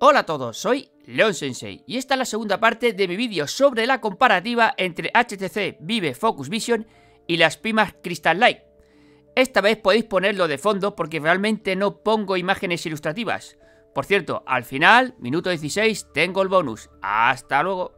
Hola a todos, soy Leon Sensei y esta es la segunda parte de mi vídeo sobre la comparativa entre HTC Vive Focus Vision y las Pimax Crystal Light. Esta vez podéis ponerlo de fondo porque realmente no pongo imágenes ilustrativas. Por cierto, al final, minuto 16, tengo el bonus. ¡Hasta luego!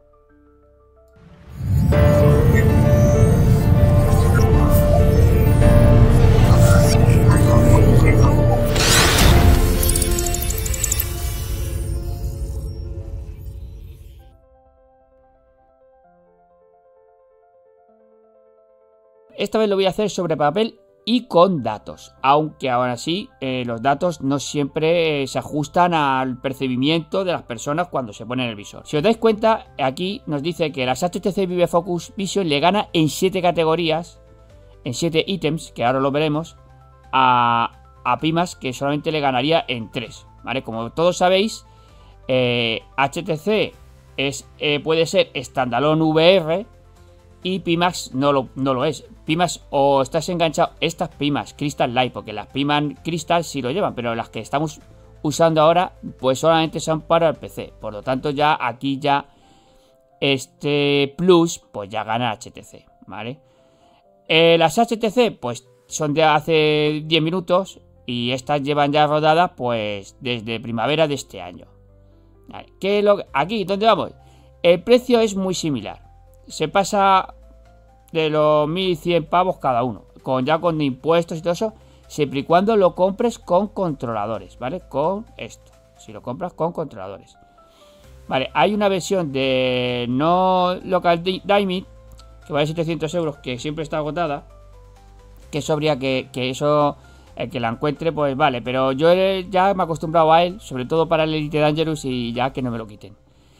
Esta vez lo voy a hacer sobre papel y con datos, aunque aún así los datos no siempre se ajustan al percibimiento de las personas cuando se ponen el visor. Si os dais cuenta, aquí nos dice que las HTC Vive Focus Vision le gana en 7 categorías, en 7 ítems, que ahora lo veremos, a Pimax, que solamente le ganaría en 3, ¿vale? Como todos sabéis, HTC puede ser standalone VR y Pimax no lo es. Pimax o estás enganchado, estas Pimax Crystal Light, porque las Pimax Crystal sí lo llevan, pero las que estamos usando ahora pues solamente son para el PC. Por lo tanto ya aquí ya este Plus pues ya gana HTC, ¿vale? Las HTC pues son de hace 10 minutos y estas llevan ya rodadas pues desde primavera de este año. Vale. Aquí, ¿dónde vamos? El precio es muy similar. Se pasa de los 1100 pavos cada uno, ya con impuestos y todo eso, siempre y cuando lo compres con controladores, ¿vale? Con esto, si lo compras con controladores. Vale, hay una versión de no local dimming que vale 700 euros, que siempre está agotada, que eso habría que eso, el que la encuentre, pues vale, pero yo ya me he acostumbrado a él, sobre todo para el Elite Dangerous, y ya que no me lo quiten.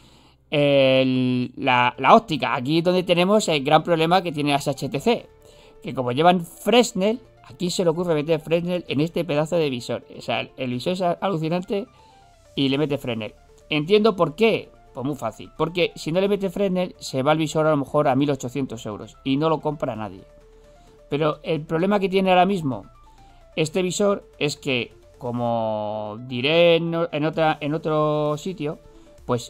La óptica, aquí donde tenemos el gran problema que tiene las HTC, que como llevan Fresnel, aquí se le ocurre meter Fresnel en este pedazo de visor. O sea, el visor es alucinante y le mete Fresnel. Entiendo por qué, pues muy fácil, porque si no le mete Fresnel se va el visor a lo mejor a 1800 euros y no lo compra nadie. Pero el problema que tiene ahora mismo este visor es que, como diré en otro sitio, pues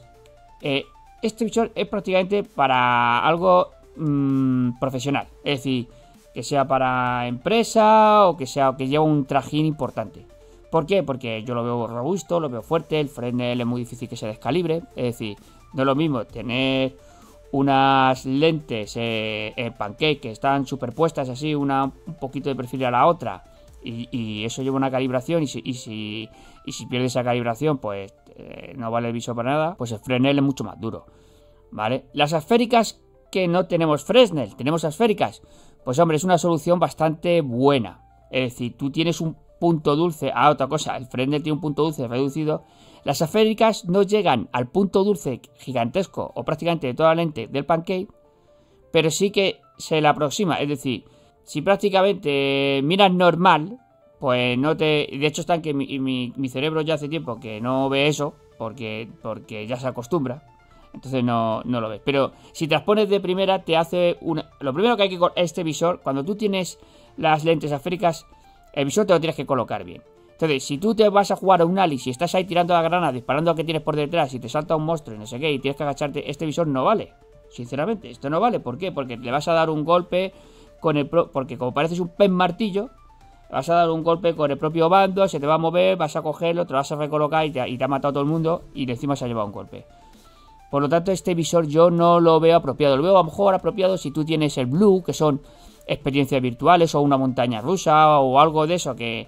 este visor es prácticamente para algo profesional, es decir, que sea para empresa o que lleve un trajín importante. ¿Por qué? Porque yo lo veo robusto, lo veo fuerte, el Fresnel es muy difícil que se descalibre, es decir, no es lo mismo tener unas lentes pancake que están superpuestas así, un poquito de perfil a la otra, y eso lleva una calibración, y si pierde esa calibración, pues no vale el visor para nada, pues el Fresnel es mucho más duro, ¿vale? Las esféricas, que no tenemos Fresnel, tenemos esféricas, pues hombre, es una solución bastante buena. Es decir, tú tienes un punto dulce a otra cosa, el Fresnel tiene un punto dulce reducido. Las esféricas no llegan al punto dulce gigantesco o prácticamente de toda la lente del pancake, pero sí que se le aproxima. Es decir, si prácticamente miras normal, pues no te... De hecho está en que mi cerebro ya hace tiempo que no ve eso, porque ya se acostumbra, entonces no lo ves. Pero si te las pones de primera, te hace una... Lo primero que hay que... Este visor, cuando tú tienes las lentes esféricas, el visor te lo tienes que colocar bien. Entonces, si tú te vas a jugar a un Alice y estás ahí tirando la granada, disparando a que tienes por detrás y te salta un monstruo y no sé qué, y tienes que agacharte, este visor no vale. Sinceramente, esto no vale. ¿Por qué? Porque le vas a dar un golpe con porque como pareces un pen martillo, vas a dar un golpe con el propio bando, se te va a mover, vas a cogerlo, te lo vas a recolocar y te ha matado a todo el mundo y encima se ha llevado un golpe. Por lo tanto, este visor yo no lo veo apropiado. Lo veo a lo mejor apropiado si tú tienes el Blue, que son experiencias virtuales, o una montaña rusa o algo de eso, que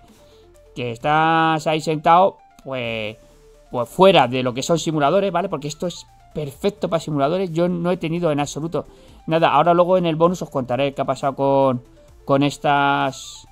estás ahí sentado pues fuera de lo que son simuladores, ¿vale? Porque esto es perfecto para simuladores. Yo no he tenido en absoluto nada. Ahora luego en el bonus os contaré qué ha pasado con estas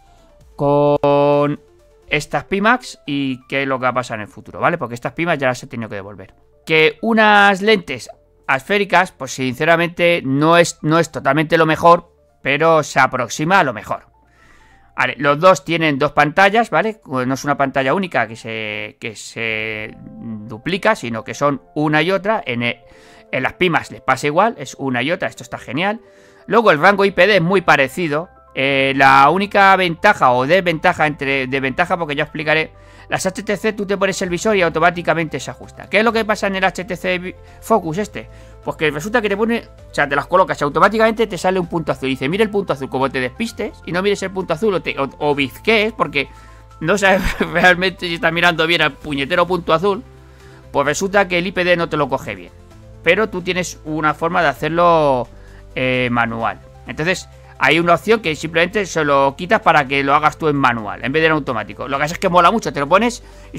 Pimax y qué es lo que va a pasar en el futuro, ¿vale? Porque estas Pimax ya las he tenido que devolver. Que unas lentes esféricas, pues sinceramente no es totalmente lo mejor, pero se aproxima a lo mejor. Vale, los dos tienen dos pantallas, ¿vale? No es una pantalla única que se duplica, sino que son una y otra. En las Pimax les pasa igual, es una y otra, esto está genial. Luego el rango IPD es muy parecido, La única ventaja o desventaja desventaja, porque ya explicaré, las HTC tú te pones el visor y automáticamente se ajusta. ¿Qué es lo que pasa en el HTC Focus este? Pues que resulta que te pone, o sea, te las colocas y automáticamente te sale un punto azul. Y dice, mira el punto azul, como te despistes y no mires el punto azul o bizquees, porque no sabes realmente si estás mirando bien al puñetero punto azul, pues resulta que el IPD no te lo coge bien. Pero tú tienes una forma de hacerlo manual. Entonces hay una opción que simplemente se lo quitas para que lo hagas tú en manual, en vez de en automático. Lo que pasa es que mola mucho, te lo pones y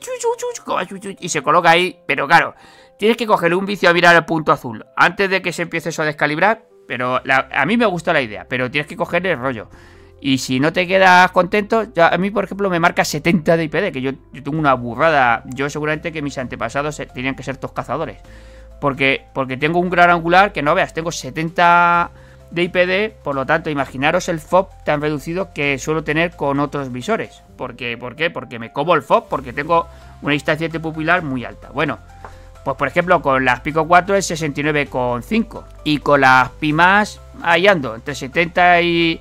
se coloca ahí. Pero claro, tienes que coger un vicio a mirar el punto azul antes de que se empiece eso a descalibrar. Pero a mí me gusta la idea, pero tienes que coger el rollo. Y si no te quedas contento, a mí por ejemplo me marca 70 de IPD, que yo tengo una burrada. Yo seguramente que mis antepasados tenían que ser todos cazadores. Porque tengo un gran angular que no veas, tengo 70 de IPD, por lo tanto imaginaros el FOB tan reducido que suelo tener con otros visores. ¿Por qué? Porque me como el FOB, porque tengo una distancia pupilar muy alta. Bueno, pues por ejemplo con las Pico 4 es 69,5 y con las Pimas ahí ando, entre 70 y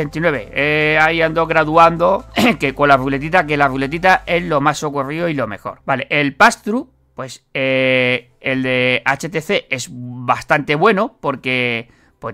69. Ahí ando graduando que con la ruletita, que la ruletita es lo más socorrido y lo mejor. Vale, el pass-through, pues el de HTC es bastante bueno porque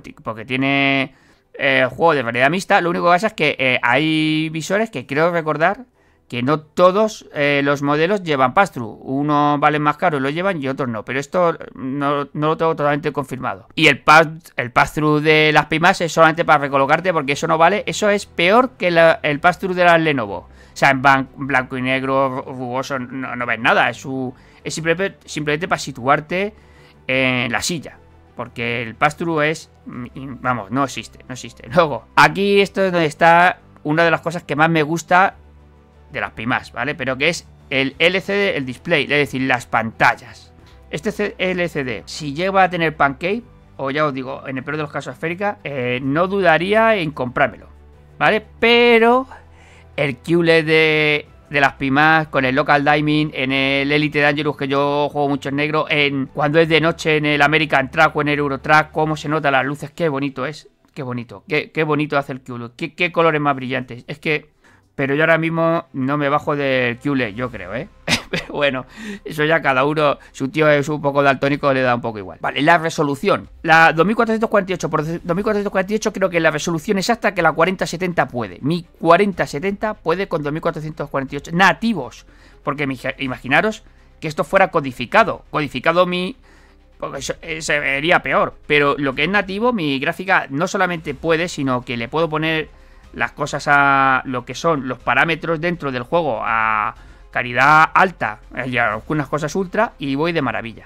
tiene juego de variedad mixta. Lo único que pasa es que hay visores que creo recordar que no todos los modelos llevan pass-through. Unos valen más caros y lo llevan y otros no. Pero esto no lo tengo totalmente confirmado. Y el pass-through de las Pimas es solamente para recolocarte, porque eso no vale. Eso es peor que el pass-through de las Lenovo. O sea, en blanco y negro, rugoso, no ves nada. Es simplemente para situarte en la silla. Porque el pass-through vamos, no existe. Luego, aquí esto es donde está una de las cosas que más me gusta de las Pimas, ¿vale? Pero que es el LCD, el display, es decir, las pantallas. Este LCD, si llega a tener pancake, o ya os digo, en el peor de los casos esférica, no dudaría en comprármelo, ¿vale? Pero el QLED de las Pimas con el Local Dimming, en el Elite Dangerous, que yo juego mucho en negro, cuando es de noche en el American Track o en el Euro Track, cómo se notan las luces, qué bonito es, qué bonito hace el QLED, qué colores más brillantes, es que... Pero yo ahora mismo no me bajo del QLED, yo creo, ¿eh? Pero bueno, eso ya cada uno, su tío es un poco daltónico, le da un poco igual. Vale, la resolución. La 2448 por 2448 creo que la resolución exacta que la 4070 puede. Mi 4070 puede con 2448 nativos. Porque imaginaros que esto fuera codificado. Codificado porque eso se vería peor. Pero lo que es nativo, mi gráfica no solamente puede, sino que le puedo poner las cosas a lo que son los parámetros dentro del juego a calidad alta y algunas cosas ultra y voy de maravilla.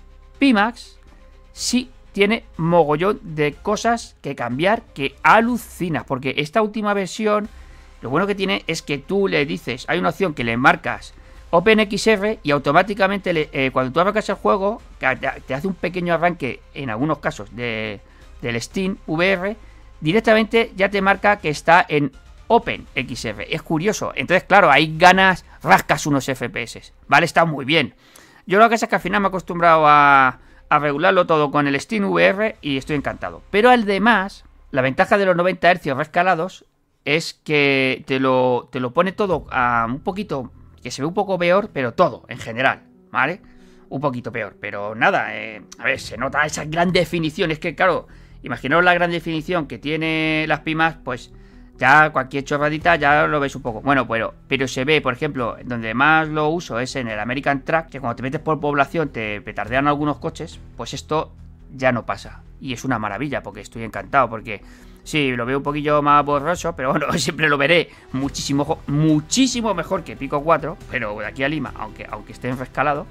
Pimax sí tiene mogollón de cosas que cambiar que alucinas, porque esta última versión lo bueno que tiene es que tú le dices, hay una opción que le marcas OpenXR y automáticamente cuando tú arrancas el juego te hace un pequeño arranque en algunos casos del Steam VR. Directamente ya te marca que está en OpenXR. Es curioso. Entonces, claro, ahí rascas unos FPS. Vale, está muy bien. Yo lo que pasa es que al final me he acostumbrado a regularlo todo con el Steam VR y estoy encantado. Pero además, la ventaja de los 90 Hz rescalados es que te lo pone todo a un poquito, que se ve un poco peor, pero todo, en general, ¿vale? Un poquito peor, pero nada, a ver, se nota esa gran definición. Es que, claro... Imaginaos la gran definición que tiene las Pimas, pues ya cualquier chorradita ya lo ves un poco. Bueno, pero se ve, por ejemplo, donde más lo uso es en el American Track, que cuando te metes por población te petardean algunos coches, pues esto ya no pasa. Y es una maravilla, porque estoy encantado, porque sí, lo veo un poquillo más borroso, pero bueno, siempre lo veré muchísimo mejor que Pico 4, pero de aquí a Lima, aunque esté rescalado.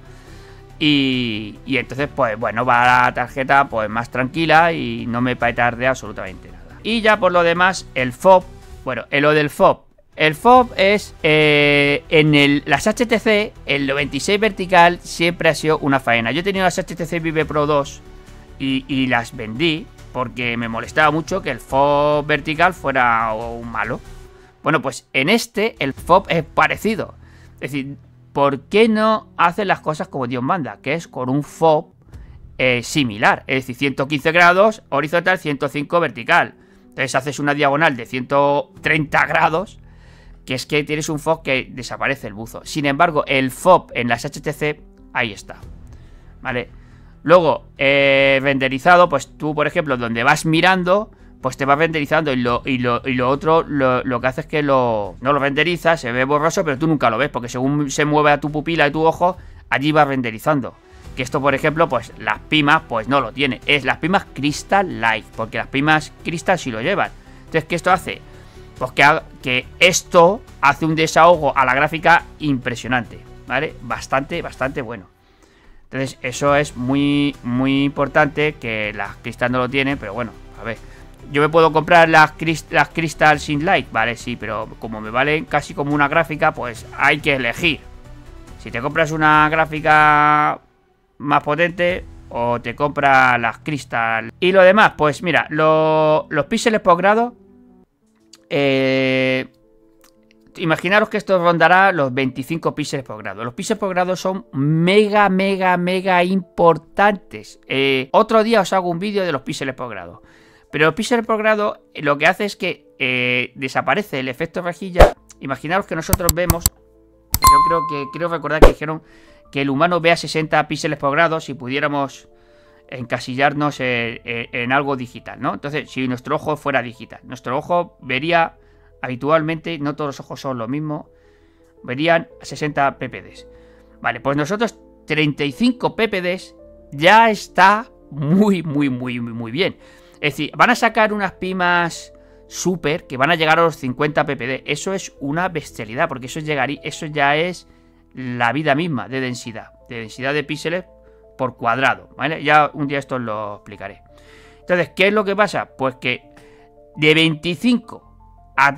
Y entonces, pues bueno, va la tarjeta pues más tranquila y no me petardea absolutamente nada. Y ya por lo demás, el FOB. Bueno, lo del FOB. El FOB es las HTC, el 96 vertical siempre ha sido una faena. Yo he tenido las HTC Vive Pro 2 y las vendí porque me molestaba mucho que el FOB vertical fuera un malo. Bueno, pues en el FOB es parecido. Es decir, ¿por qué no hacen las cosas como Dios manda? Que es con un FOB similar. Es decir, 115 grados horizontal, 105 vertical. Entonces haces una diagonal de 130 grados, que es que tienes un FOV que desaparece el buzo. Sin embargo, el FOV en las HTC, ahí está. ¿Vale? Luego, renderizado, pues tú, por ejemplo, donde vas mirando, pues te vas renderizando y lo otro lo que hace es que no lo renderiza, se ve borroso, pero tú nunca lo ves, porque según se mueve a tu pupila y tu ojo, allí va renderizando. Que esto, por ejemplo, pues las Pimas, pues no lo tiene. Es las Pimas Crystal Light, porque las Pimas Crystal sí lo llevan. Entonces, ¿qué esto hace? Pues que esto hace un desahogo a la gráfica impresionante, ¿vale? Bastante bueno. Entonces, eso es muy importante, que las Crystal no lo tienen, pero bueno, a ver. Yo me puedo comprar las Crystal sin Light, ¿vale? Sí, pero como me valen casi como una gráfica, pues hay que elegir. Si te compras una gráfica más potente o te compras las Crystal. Y lo demás, pues mira, los píxeles por grado, imaginaros que esto rondará los 25 píxeles por grado. Los píxeles por grado son mega importantes. Otro día os hago un vídeo de los píxeles por grado. Pero los píxeles por grado lo que hace es que desaparece el efecto rejilla. Imaginaros que nosotros vemos, yo creo recordar que dijeron que el humano vea 60 píxeles por grado si pudiéramos encasillarnos en algo digital, ¿no? Entonces, si nuestro ojo fuera digital, nuestro ojo vería habitualmente, no todos los ojos son lo mismo, verían 60 ppds. Vale, pues nosotros 35 ppds ya está muy bien. Es decir, van a sacar unas Pimas super que van a llegar a los 50 ppd. Eso es una bestialidad, porque eso ya es la vida misma de densidad de píxeles por cuadrado, ¿vale? Ya un día esto lo explicaré. Entonces, ¿qué es lo que pasa? Pues que de 25 a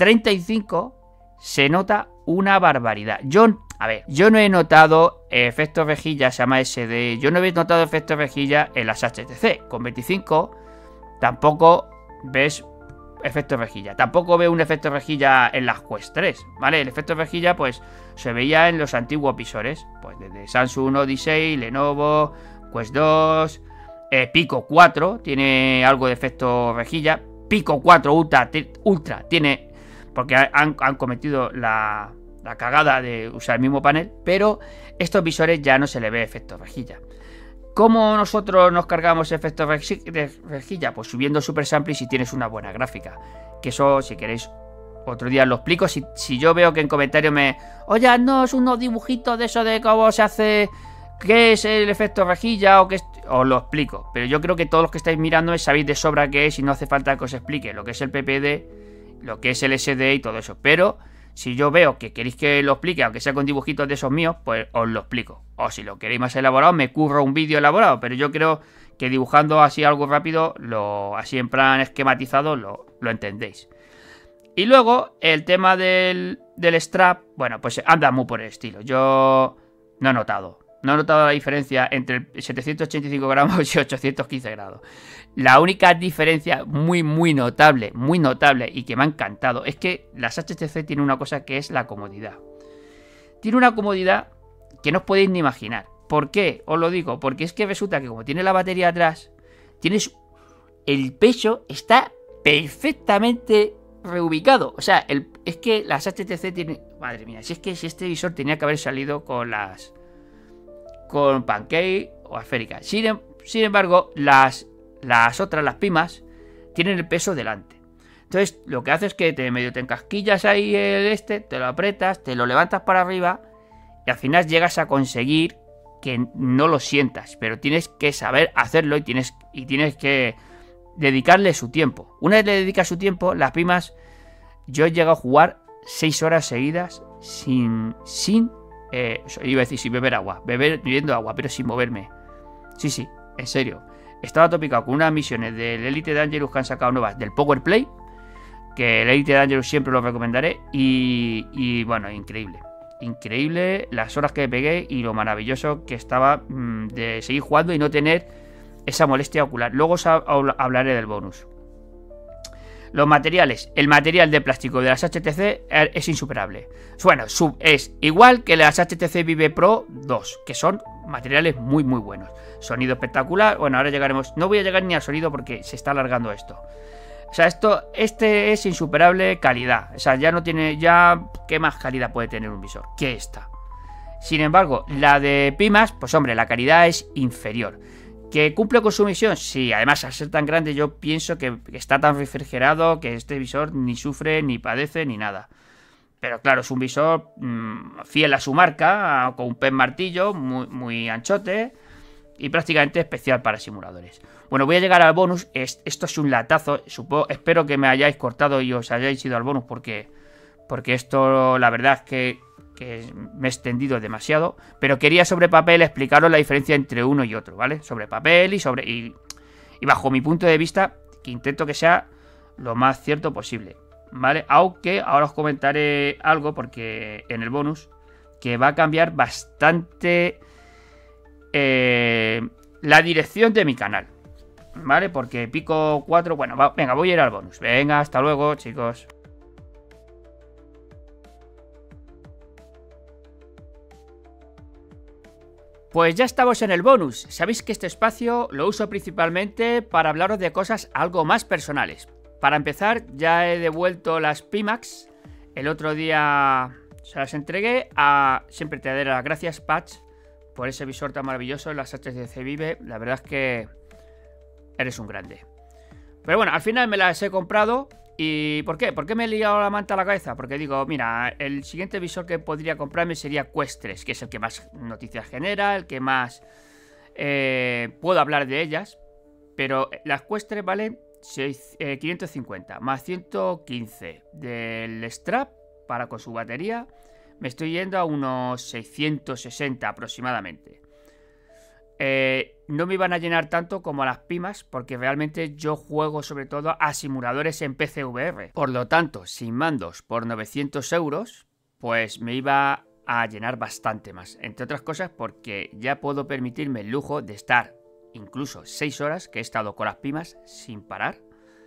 35 se nota una barbaridad. Yo no he notado efecto rejilla, se llama SD. Yo no he notado efecto rejilla en las HTC. Con 25 tampoco ves efecto rejilla. Tampoco veo un efecto rejilla en las Quest 3, ¿vale? El efecto rejilla, pues, se veía en los antiguos visores, pues, desde Samsung Odyssey, Lenovo, Quest 2, Pico 4, tiene algo de efecto rejilla. Pico 4 Ultra tiene, porque han cometido la cagada de usar el mismo panel, pero estos visores ya no se le ve efecto rejilla. ¿Cómo nosotros nos cargamos efectos de rejilla? Pues subiendo Super Sample si tienes una buena gráfica. Que eso, si queréis, otro día lo explico. Si yo veo que en comentarios oye, no es unos dibujitos de eso de cómo se hace, qué es el efecto rejilla o qué es, os lo explico. Pero yo creo que todos los que estáis mirando sabéis de sobra qué es y no hace falta que os explique lo que es el PPD, lo que es el SD y todo eso. Pero si yo veo que queréis que lo explique, aunque sea con dibujitos de esos míos, pues os lo explico. O si lo queréis más elaborado, me curro un vídeo elaborado. Pero yo creo que dibujando así algo rápido, así en plan esquematizado, lo entendéis. Y luego, el tema del strap, bueno, pues anda muy por el estilo. Yo no he notado la diferencia entre 785 gramos y 815 grados. La única diferencia muy notable y que me ha encantado es que las HTC tienen una cosa que es la comodidad. Tiene una comodidad que no os podéis ni imaginar. ¿Por qué? Os lo digo, porque es que resulta que como tiene la batería atrás, el peso está perfectamente reubicado. O sea, es que las HTC tienen... Madre mía, si este visor tenía que haber salido con Pancake o esférica. Sin embargo, las Pimas tienen el peso delante. Entonces, lo que hace es que medio te encasquillas ahí te lo apretas, te lo levantas para arriba y al final llegas a conseguir que no lo sientas, pero tienes que saber hacerlo y tienes que dedicarle su tiempo. Una vez le dedicas su tiempo, las Pimas, yo he llegado a jugar 6 horas seguidas sin iba a decir sin beber agua, bebiendo agua, pero sin moverme. Sí, en serio. Estaba topicado con unas misiones del Elite Dangerous que han sacado nuevas del Power Play, que el Elite Dangerous siempre lo recomendaré, y bueno, increíble las horas que pegué y lo maravilloso que estaba de seguir jugando y no tener esa molestia ocular. Luego os hablaré del bonus. Los materiales. El material de plástico de las HTC es insuperable. Bueno, es igual que las HTC Vive Pro 2, que son materiales muy buenos. Sonido espectacular. Bueno, ahora llegaremos. No voy a llegar ni al sonido porque se está alargando esto. sea, este es insuperable calidad. O sea, ya no tiene, ya, ¿qué más calidad puede tener un visor que esta? Sin embargo, la de Pimax, pues hombre, la calidad es inferior. ¿Que cumple con su misión? Sí, además al ser tan grande yo pienso que está tan refrigerado que este visor ni sufre, ni padece, ni nada. Pero claro, es un visor fiel a su marca, con un pen martillo, muy, muy anchote y prácticamente especial para simuladores. Bueno, voy a llegar al bonus. Esto es un latazo. Espero que me hayáis cortado y os hayáis ido al bonus porque esto la verdad es que me he extendido demasiado. Pero quería sobre papel explicaros la diferencia entre uno y otro, ¿vale? Sobre papel y bajo mi punto de vista, que intento que sea lo más cierto posible, ¿vale? Aunque ahora os comentaré algo porque en el bonus que va a cambiar bastante la dirección de mi canal, ¿vale? Porque Pico 4, bueno, venga, voy a ir al bonus. Venga, hasta luego, chicos. Pues ya estamos en el bonus. Sabéis que este espacio lo uso principalmente para hablaros de cosas algo más personales. Para empezar, ya he devuelto las Pimax. El otro día se las entregué a... Siempre te daré las gracias, Patch, por ese visor tan maravilloso, las HTC Vive. La verdad es que eres un grande. Pero bueno, al final me las he comprado. ¿Y por qué? ¿Por qué me he liado la manta a la cabeza? Porque digo, mira, el siguiente visor que podría comprarme sería Quest 3, que es el que más noticias genera, el que más puedo hablar de ellas. Pero las Quest 3 valen 550 más 115 del strap para con su batería. Me estoy yendo a unos 660 aproximadamente. No me iban a llenar tanto como a las Pimax porque realmente yo juego sobre todo a simuladores en PC VR. Por lo tanto, sin mandos por 900 euros, pues me iba a llenar bastante más. Entre otras cosas porque ya puedo permitirme el lujo de estar incluso 6 horas que he estado con las Pimax sin parar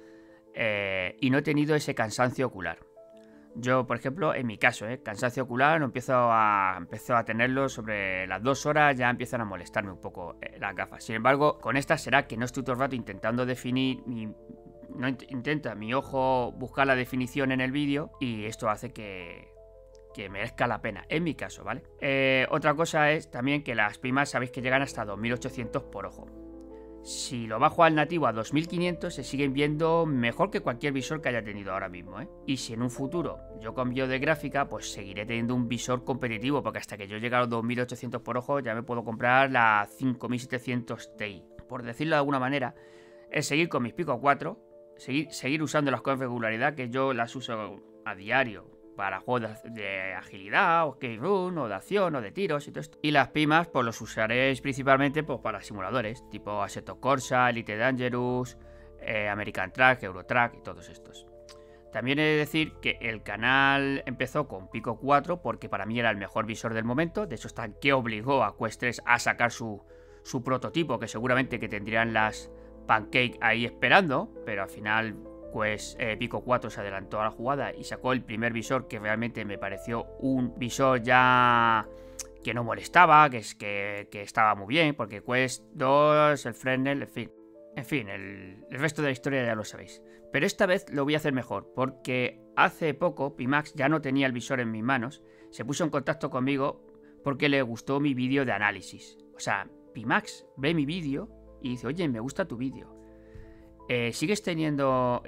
y no he tenido ese cansancio ocular. Yo, por ejemplo, en mi caso, cansancio ocular, empiezo a tenerlo sobre las 2 horas, ya empiezan a molestarme un poco las gafas. Sin embargo, con estas será que no estoy todo el rato intentando definir, no intenta mi ojo buscar la definición en el vídeo y esto hace que merezca la pena, en mi caso, ¿vale? Otra cosa es también que las Pimax sabéis que llegan hasta 2800 por ojo. Si lo bajo al nativo a 2500 se siguen viendo mejor que cualquier visor que haya tenido ahora mismo, ¿eh? Y si en un futuro yo cambio de gráfica, pues seguiré teniendo un visor competitivo, porque hasta que yo llegue a los 2800 por ojo ya me puedo comprar la 5700 Ti. Por decirlo de alguna manera, es seguir con mis Pico 4, seguir usándolas con regularidad, que yo las uso a diario para juegos de agilidad, o skate run, o de acción, o de tiros y todo esto. Y las Pimax, pues los usaréis principalmente pues, para simuladores, tipo Assetto Corsa, Elite Dangerous, American Track, Eurotrack y todos estos. También he de decir que el canal empezó con Pico 4 porque para mí era el mejor visor del momento. De hecho, está que obligó a Quest 3 a sacar su prototipo, que seguramente que tendrían las Pancake ahí esperando, pero al final pues Pico 4 se adelantó a la jugada y sacó el primer visor que realmente me pareció un visor ya que no molestaba, que estaba muy bien, porque Quest 2, el Fresnel, en fin, el resto de la historia ya lo sabéis. Pero esta vez lo voy a hacer mejor, porque hace poco Pimax ya no tenía el visor en mis manos, se puso en contacto conmigo porque le gustó mi vídeo de análisis. O sea, Pimax ve mi vídeo y dice, oye, me gusta tu vídeo. ¿Sigues teniendo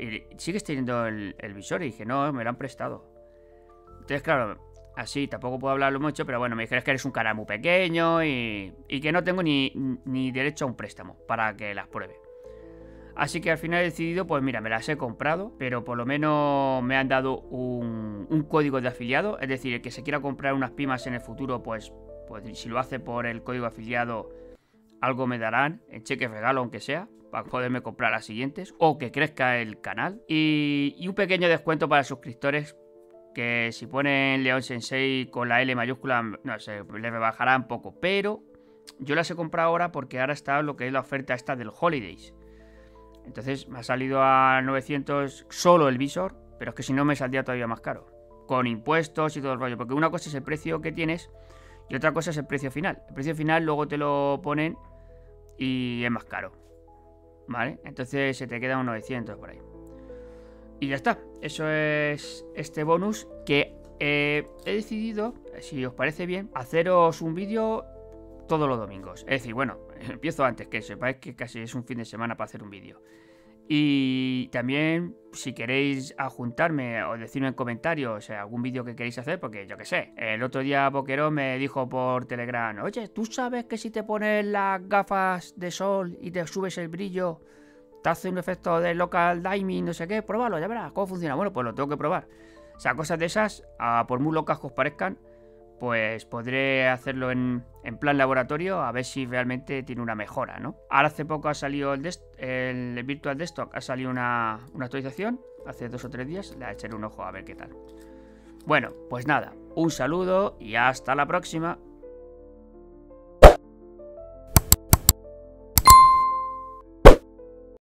el visor? Y dije, no, me lo han prestado. Entonces, claro, así tampoco puedo hablarlo mucho, pero bueno, me dijeron que eres un canal muy pequeño y que no tengo ni derecho a un préstamo para que las pruebe. Así que al final he decidido, pues mira, me las he comprado, pero por lo menos me han dado un código de afiliado. Es decir, el que se quiera comprar unas Pimax en el futuro, pues si lo hace por el código afiliado, algo me darán, en cheque regalo aunque sea, para poderme comprar las siguientes, o que crezca el canal. Y un pequeño descuento para suscriptores, que si ponen Leon Sensei con la L mayúscula, no sé, le rebajará un poco. Pero yo las he comprado ahora porque ahora está lo que es la oferta esta del Holidays. Entonces me ha salido a 900 solo el visor, pero es que si no me saldría todavía más caro, con impuestos y todo el rollo, porque una cosa es el precio que tienes y otra cosa es el precio final. El precio final luego te lo ponen y es más caro, ¿vale? Entonces se te queda un 900 por ahí. Y ya está. Eso es este bonus que he decidido, si os parece bien, haceros un vídeo todos los domingos. Es decir, bueno, empiezo antes, que sepáis que casi es un fin de semana para hacer un vídeo. Y también, si queréis adjuntarme o decirme en comentarios algún vídeo que queréis hacer, porque yo qué sé, el otro día Boquerón me dijo por Telegram, oye, ¿tú sabes que si te pones las gafas de sol y te subes el brillo, te hace un efecto de local dimming, no sé qué? Pruébalo, ya verás cómo funciona. Bueno, pues lo tengo que probar. O sea, cosas de esas, por muy locas que os parezcan, pues podré hacerlo en plan laboratorio a ver si realmente tiene una mejora, ¿no? Ahora hace poco ha salido el Virtual Desktop, ha salido una actualización, hace 2 o 3 días, le echaré un ojo a ver qué tal. Bueno, pues nada, un saludo y hasta la próxima.